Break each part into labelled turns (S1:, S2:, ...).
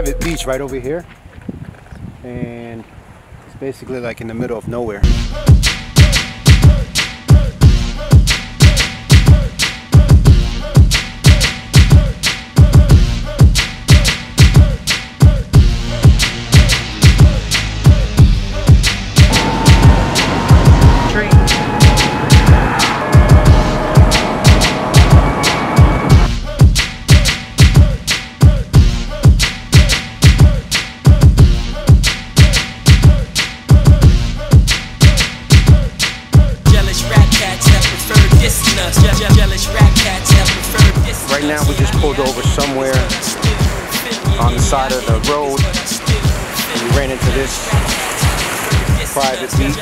S1: private beach right over here, and it's basically like in the middle of nowhere. Right now we just pulled over somewhere on the side of the road and we ran into this private beach.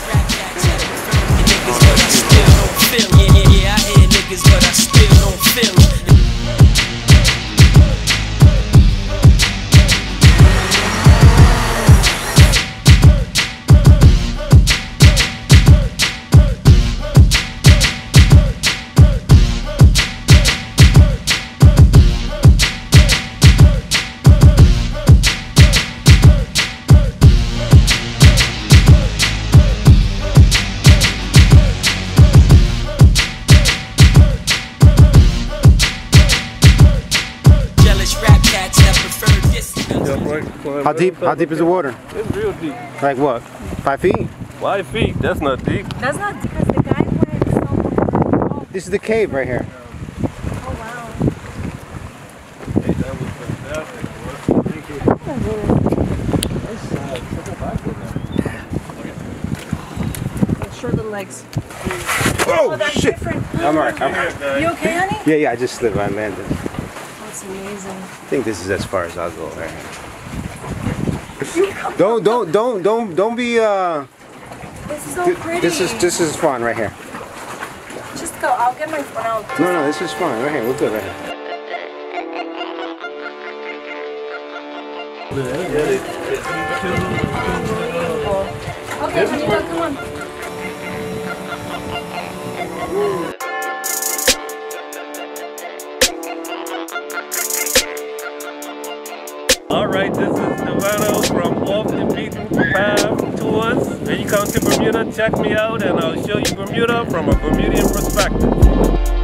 S1: How deep is the water?
S2: It's real deep.
S1: Like what? 5 feet?
S2: 5 feet? That's not deep.
S3: That's not because the guy went somewhere. Oh.
S1: This is the cave right here.
S3: Oh wow.
S2: Hey, that was fantastic.
S1: Thank you.
S3: Let's show the legs.
S1: Oh,
S3: that's
S1: shit!
S3: different.
S1: I'm alright.
S3: You okay, honey?
S1: Yeah, I just slipped. I landed.
S3: That's amazing.
S1: I think this is as far as I'll go. Right here. Don't be.
S3: This is so pretty.
S1: This is fun right here.
S3: Just go. I'll get my phone out.
S1: No, this is fun right here. We're good right here.
S3: Okay, honey, come on.
S2: Alright, this is Devano from Off the Beaten Path Tours. When you come to Bermuda, check me out and I'll show you Bermuda from a Bermudian perspective.